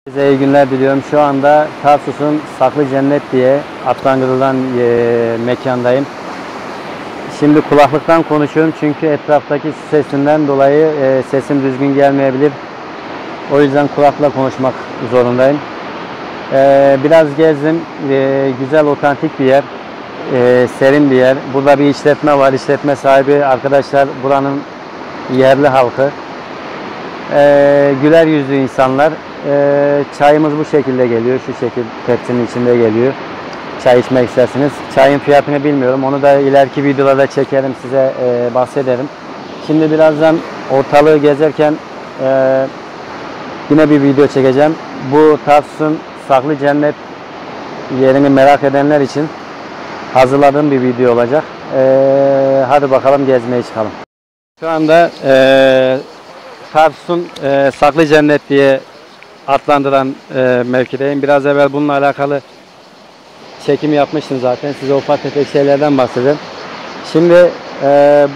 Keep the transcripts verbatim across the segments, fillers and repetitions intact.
Size iyi günler diliyorum. Şu anda Tarsus'un Saklı Cennet diye adlandırılan e, mekandayım. Şimdi kulaklıktan konuşuyorum çünkü etraftaki sesinden dolayı e, sesim düzgün gelmeyebilir. O yüzden kulakla konuşmak zorundayım. E, biraz gezdim. E, güzel, otantik bir yer. E, serin bir yer. Burada bir işletme var. İşletme sahibi arkadaşlar buranın yerli halkı. E, güler yüzlü insanlar. Ee, çayımız bu şekilde geliyor. Şu şekilde tepsinin içinde geliyor. Çay içmek isterseniz. Çayın fiyatını bilmiyorum. Onu da ileriki videolarda çekerim. Size e, bahsederim. Şimdi birazdan ortalığı gezerken e, yine bir video çekeceğim. Bu Tarsus'un Saklı Cennet yerini merak edenler için hazırladığım bir video olacak. E, hadi bakalım gezmeye çıkalım. Şu anda e, Tarsus'un e, Saklı Cennet diye adlandıran e, mevkideyim. Biraz evvel bununla alakalı çekim yapmıştım zaten. Size ufak tefek şeylerden bahsedeyim. Şimdi e,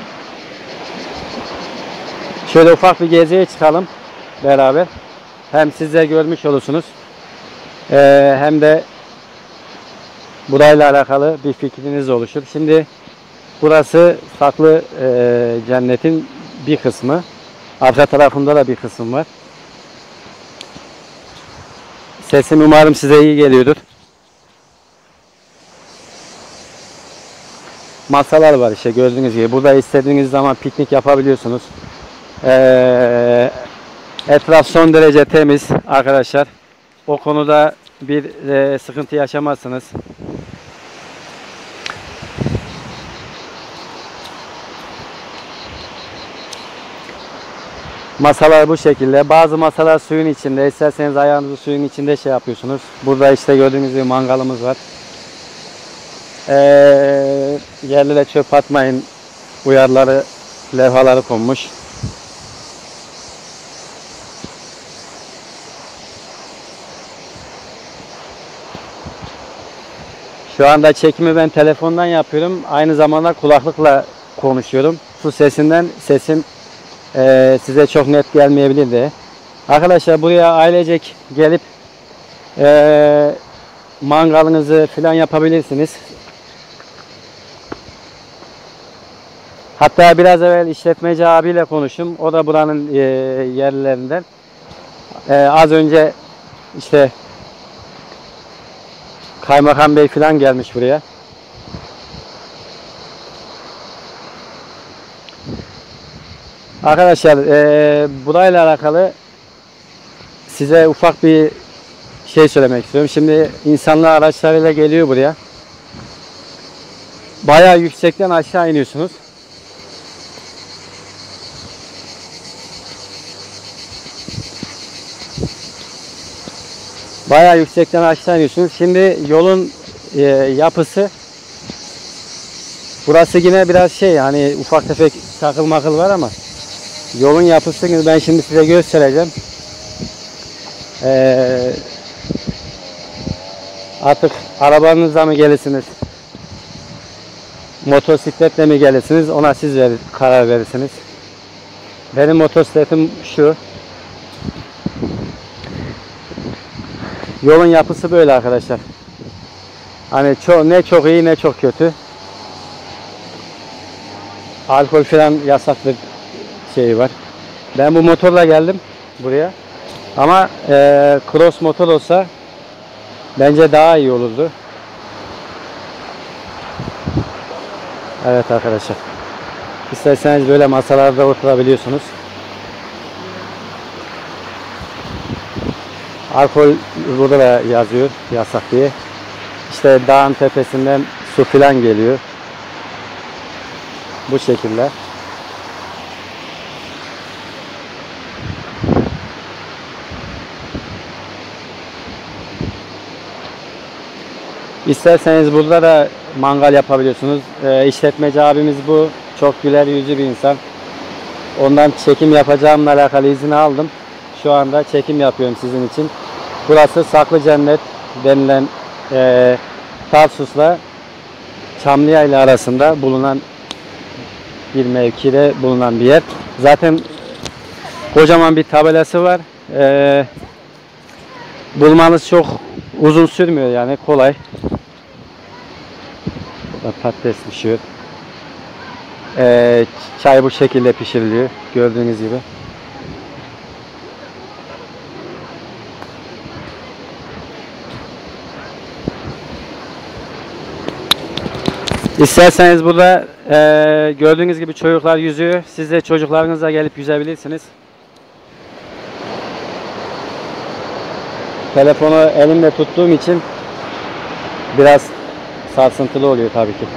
şöyle ufak bir geziye çıkalım beraber. Hem siz de görmüş olursunuz. E, hem de burayla alakalı bir fikriniz oluşur. Şimdi burası Saklı e, Cennet'in bir kısmı. Arka tarafında da bir kısım var. Sesim umarım size iyi geliyordur. Masalar var işte gördüğünüz gibi. Burada istediğiniz zaman piknik yapabiliyorsunuz. Ee, etraf son derece temiz arkadaşlar. O konuda bir e, sıkıntı yaşamazsınız. Masalar bu şekilde. Bazı masalar suyun içinde. İsterseniz ayağınızı suyun içinde şey yapıyorsunuz. Burada işte gördüğünüz gibi mangalımız var. Ee, yerlere çöp atmayın uyarıları, levhaları konmuş. Şu anda çekimi ben telefondan yapıyorum. Aynı zamanda kulaklıkla konuşuyorum. Su sesinden sesim Ee, size çok net gelmeyebilir de. Arkadaşlar buraya ailecek gelip e, mangalınızı falan yapabilirsiniz. Hatta biraz evvel işletmeci abiyle konuştum. O da buranın e, yerlilerinden. E, az önce işte Kaymakam Bey falan gelmiş buraya. Arkadaşlar e, burayla alakalı size ufak bir şey söylemek istiyorum. Şimdi insanlar araçlarıyla geliyor buraya. Bayağı yüksekten aşağı iniyorsunuz. Bayağı yüksekten aşağı iniyorsunuz. Şimdi yolun e, yapısı burası yine biraz şey hani ufak tefek takıl makıl var ama yolun yapısını ben şimdi size göstereceğim. Ee, artık arabanızla mı gelirsiniz? Motosikletle mi gelirsiniz? Ona siz verir, karar verirsiniz. Benim motosikletim şu. Yolun yapısı böyle arkadaşlar. Hani çok, ne çok iyi ne çok kötü. Alkol falan yasaklı şeyi var. Ben bu motorla geldim buraya. Ama e, cross motor olsa bence daha iyi olurdu. Evet arkadaşlar. İsterseniz böyle masalarda oturabiliyorsunuz. Alkol burada da yazıyor yasak diye. İşte dağın tepesinden su filan geliyor. Bu şekilde. İsterseniz burada da mangal yapabiliyorsunuz. E, işletmeci abimiz bu. Çok güler yüzlü bir insan. Ondan çekim yapacağımla alakalı izin aldım. Şu anda çekim yapıyorum sizin için. Burası Saklı Cennet denilen e, Tarsus'la Çamlıyayla arasında bulunan bir mevkide bulunan bir yer. Zaten kocaman bir tabelası var. E, Bulmanız çok uzun sürmüyor, yani kolay. Burada patates pişiyor. Ee, çay bu şekilde pişiriliyor gördüğünüz gibi. İsterseniz burada e, gördüğünüz gibi çocuklar yüzüyor. Siz de çocuklarınızla gelip yüzebilirsiniz. Telefonu elimde tuttuğum için biraz sarsıntılı oluyor tabii ki.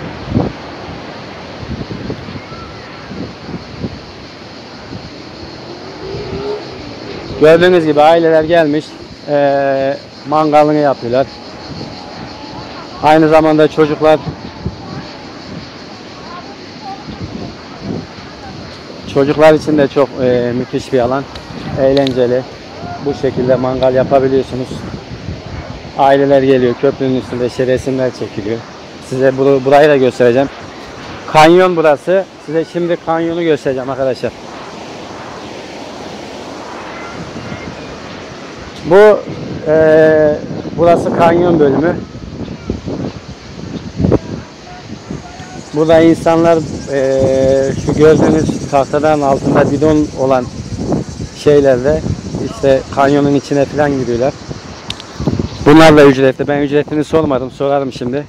Gördüğünüz gibi aileler gelmiş, e, mangalını yapıyorlar. Aynı zamanda çocuklar çocuklar için de çok e, müthiş bir alan, eğlenceli. Bu şekilde mangal yapabiliyorsunuz. Aileler geliyor, köprünün üstünde işte resimler çekiliyor. Size bur burayı da göstereceğim. Kanyon burası. Size şimdi kanyonu göstereceğim arkadaşlar. Bu e, burası kanyon bölümü. Burada insanlar e, şu gördüğünüz tahtadan altında bidon olan şeylerle işte kanyonun içine falan giriyorlar. Bunlar da ücretli. Ben ücretini sormadım. Sorarım şimdi.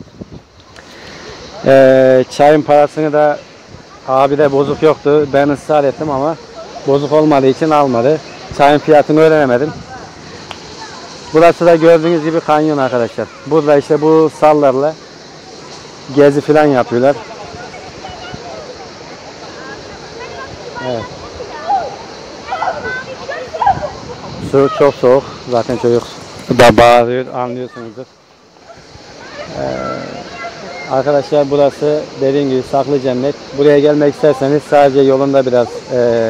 Ee, çayın parasını da abi de bozuk yoktu. Ben ısrar ettim ama bozuk olmadığı için almadı. Çayın fiyatını öğrenemedim. Burası da gördüğünüz gibi kanyon arkadaşlar. Burada işte bu sallarla gezi falan yapıyorlar. Evet. Su çok soğuk. Zaten çocuk da bağırıyor, anlıyorsunuzdur. Ee, arkadaşlar burası dediğim gibi saklı cennet. Buraya gelmek isterseniz sadece yolunda biraz e,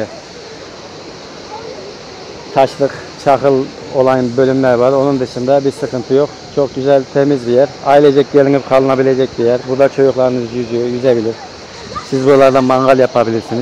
taşlık, çakıl olan bölümler var. Onun dışında bir sıkıntı yok. Çok güzel, temiz bir yer. Ailecek gelinip kalınabilecek bir yer. Burada çocuklarınız yüzüyor, yüzebilir. Siz buralarda mangal yapabilirsiniz.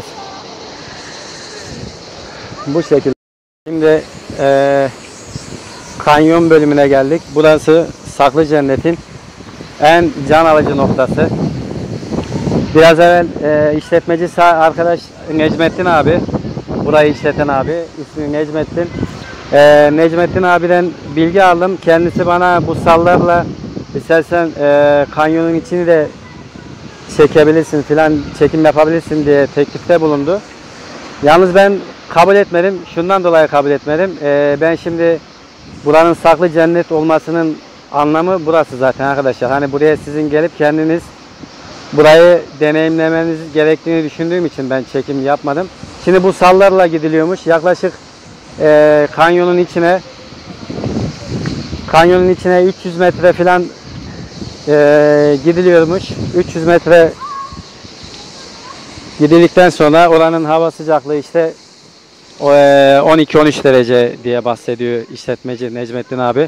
Bu şekilde. Şimdi e, kanyon bölümüne geldik. Burası saklı cennetin en can alıcı noktası. Biraz evvel e, işletmeci arkadaş Necmettin abi, burayı işleten abi, ismi Necmettin. E, Necmettin abiden bilgi aldım. Kendisi bana bu sallarla istersen e, kanyonun içini de çekebilirsin filan, çekim yapabilirsin diye teklifte bulundu. Yalnız ben kabul etmedim. Şundan dolayı kabul etmedim. E, ben şimdi buranın saklı cennet olmasının anlamı burası zaten arkadaşlar. Hani buraya sizin gelip kendiniz burayı deneyimlemeniz gerektiğini düşündüğüm için ben çekim yapmadım. Şimdi bu sallarla gidiliyormuş. Yaklaşık e, kanyonun içine kanyonun içine üç yüz metre falan e, gidiliyormuş. üç yüz metre gidildikten sonra oranın hava sıcaklığı işte on iki on üç derece diye bahsediyor işletmeci Necmettin abi.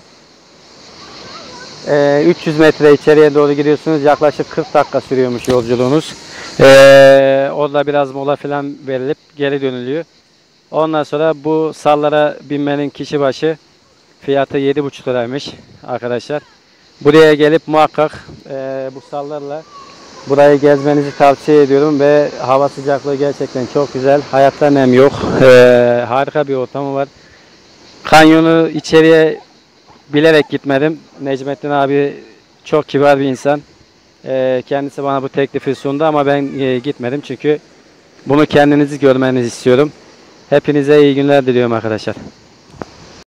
üç yüz metre içeriye doğru gidiyorsunuz. Yaklaşık kırk dakika sürüyormuş yolculuğunuz. Ee, orada biraz mola falan verilip geri dönülüyor. Ondan sonra bu sallara binmenin kişi başı fiyatı yedi buçuk liraymış arkadaşlar. Buraya gelip muhakkak e, bu sallarla burayı gezmenizi tavsiye ediyorum ve hava sıcaklığı gerçekten çok güzel. Hayatta nem yok. Ee, harika bir ortamı var. Kanyonu içeriye bilerek gitmedim. Necmettin abi çok kibar bir insan. Ee, kendisi bana bu teklifi sundu ama ben e, gitmedim çünkü bunu kendinizi görmenizi istiyorum. Hepinize iyi günler diliyorum arkadaşlar.